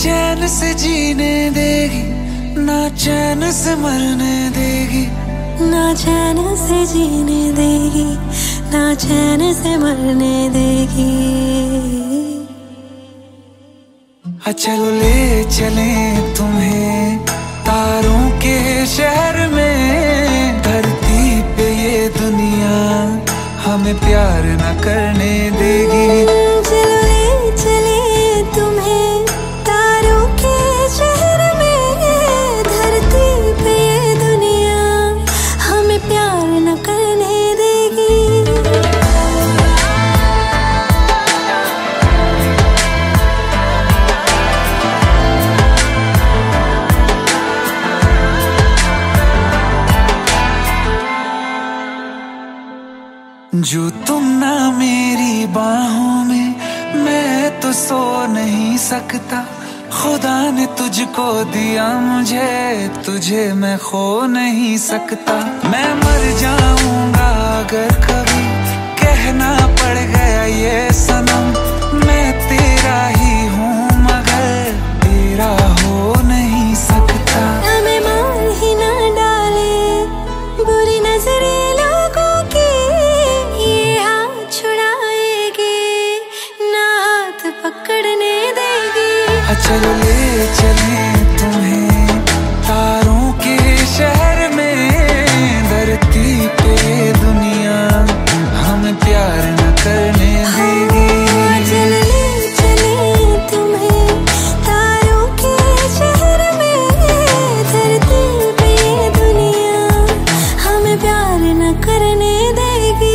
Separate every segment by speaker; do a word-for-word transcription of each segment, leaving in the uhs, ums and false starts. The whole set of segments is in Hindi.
Speaker 1: चैन से जीने देगी, ना चैन से मरने देगी,
Speaker 2: ना चैन से जीने देगी, ना चैन से मरने देगी।
Speaker 1: चलो ले चले तुम्हें तारों के शहर में, धरती पे ये दुनिया हमें प्यार न करने देगी।
Speaker 2: चलो ले चले तुम्हें तारों के शहर में, धरती पे ये दुनिया हमें प्यार न करने देगी।
Speaker 1: जो तुम ना मेरी बाहों में, मैं तो सो नहीं सकता। खुदा ने तुझको दिया मुझे, तुझे मैं खो नहीं सकता। मैं मर जाऊंगा अगर कभी कहना पड़ गया ये सनम, मैं तेरा ही हूँ मगर तेरा हो नहीं सकता।
Speaker 2: हमें मार ही ना डाले बुरी नजरें लोगों की, ये हाथ छुड़ाएगी ना हाथ पकड़ने देगी।
Speaker 1: चलो ले चले तुम्हें तारों के शहर में, धरती पे दुनिया हमें प्यार न करने देगी।
Speaker 2: चलो ले चले तुम्हें तारों के शहर में, धरती पे दुनिया हमें प्यार न करने देगी।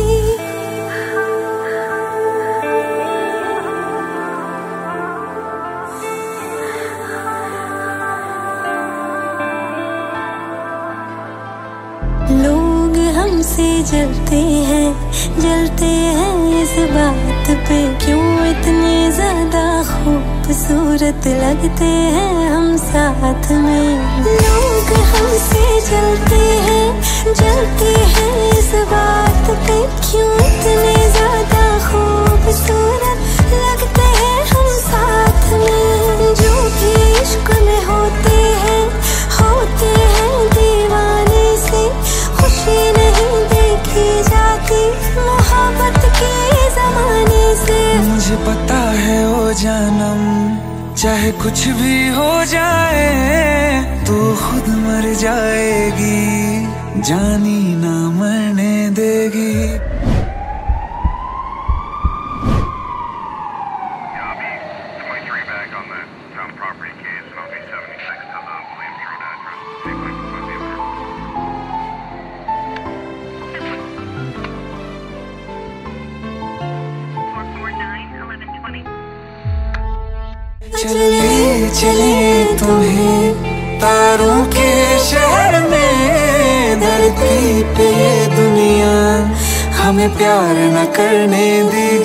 Speaker 2: लोग हमसे जलते हैं, जलते हैं इस बात पे, क्यों इतने ज्यादा खूबसूरत लगते हैं हम साथ में। लोग हमसे जलते हैं, जलते हैं इस बात पे, क्यों इतने ज्यादा खूबसूरत लगते हैं हम साथ में। जो भी इश्क में होते हैं, होते हैं दीवाने से, खुशी नहीं देखी जाती मोहब्बत के जमाने से।
Speaker 1: मुझे पता है ओ जानम, चाहे कुछ भी हो जाए तू खुद मर जाएगी, जानी ना मरने देगी। चले चले तुम्हें तारों के शहर में, धरती पे दुनिया हमें प्यार न करने दी।